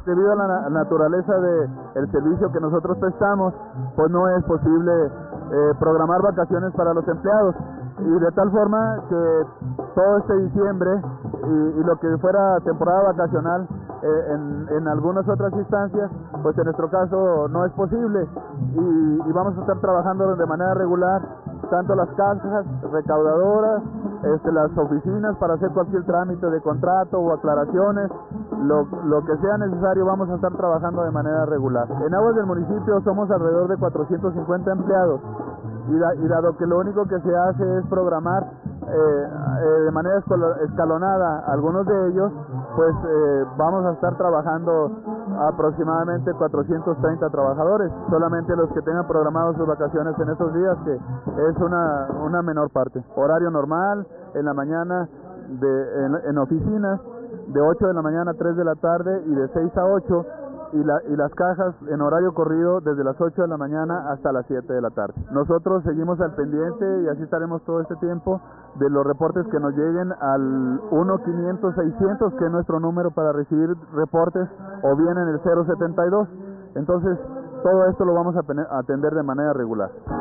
debido a la naturaleza del servicio que nosotros prestamos, pues no es posible programar vacaciones para los empleados, y de tal forma que todo este diciembre y lo que fuera temporada vacacional en algunas otras instancias, pues en nuestro caso no es posible, y vamos a estar trabajando de manera regular, tanto las cajas recaudadoras, las oficinas para hacer cualquier trámite de contrato o aclaraciones, lo que sea necesario. Vamos a estar trabajando de manera regular. En aguas del municipio somos alrededor de 450 empleados, y dado que lo único que se hace es programar de manera escalonada algunos de ellos, pues vamos a estar trabajando aproximadamente 430 trabajadores, solamente los que tengan programados sus vacaciones en estos días, que es una menor parte. Horario normal, en la mañana en oficinas, de 8 de la mañana a 3 de la tarde y de 6 a 8, y las cajas en horario corrido desde las 8 de la mañana hasta las 7 de la tarde. Nosotros seguimos al pendiente, y así estaremos todo este tiempo, de los reportes que nos lleguen al 1-500-600, que es nuestro número para recibir reportes, o bien en el 072. Entonces, todo esto lo vamos a atender de manera regular.